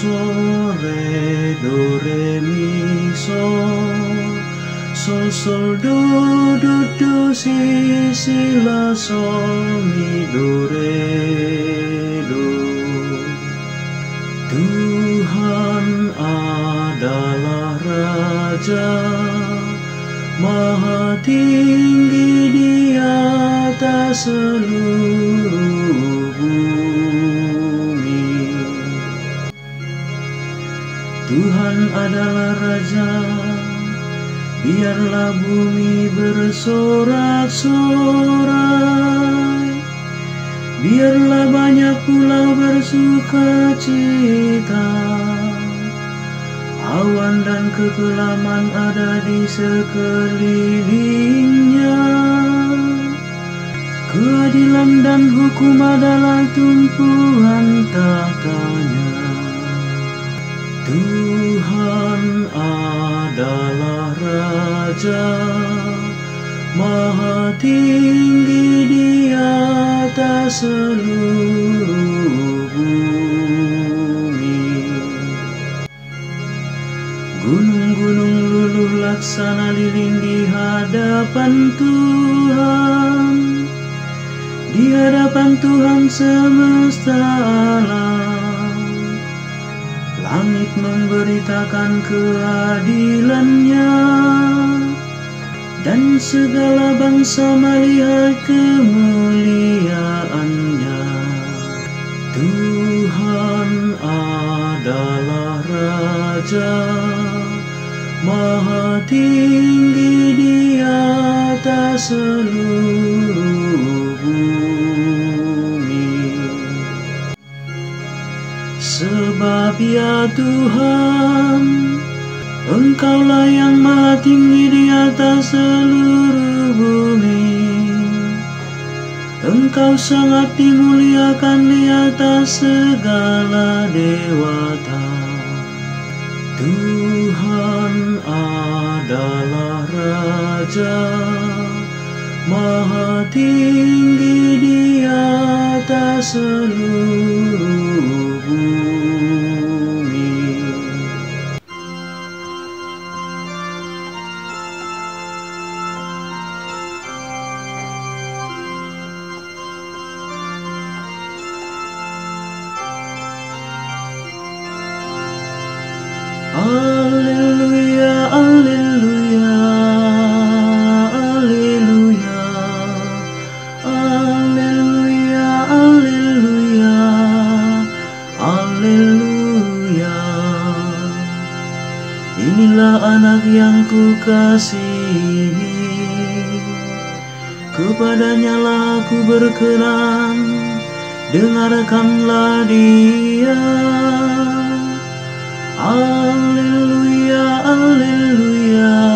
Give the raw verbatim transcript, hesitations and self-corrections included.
sol, re, do, re, mi, sol. Sol, sol, do, do, do, si, si, la, sol, mi, do, re, do. Tuhan adalah Raja, Maha tinggi di atas seluruh bumi. Tuhan adalah Raja, biarlah bumi bersorak-sorai, biarlah banyak pulau bersuka cita. Awan dan kekelaman ada di sekelilingnya. Keadilan dan hukum adalah tumpuan tahtanya. Tuhan adalah Raja, Maha tinggi di atas seluruh bumi. Gunung-gunung luluh laksana lilin di hadapan Tuhan, di hadapan Tuhan semesta alam. Langit memberitakan keadilannya, dan segala bangsa melihat kemuliaannya. Tuhan adalah Raja, Maha tinggi di atas seluruh bumi. Sebab ya Tuhan, Engkaulah yang maha tinggi di atas seluruh bumi. Engkau sangat dimuliakan di atas segala dewata. Tuhan adalah Raja, Maha tinggi di atas seluruh bumi. Alleluia, alleluia, alleluia, alleluia, alleluia, alleluia. Inilah anak yang kukasihi, kepadanya lah aku berkenan, dengarkanlah dia. Alleluia, alleluia,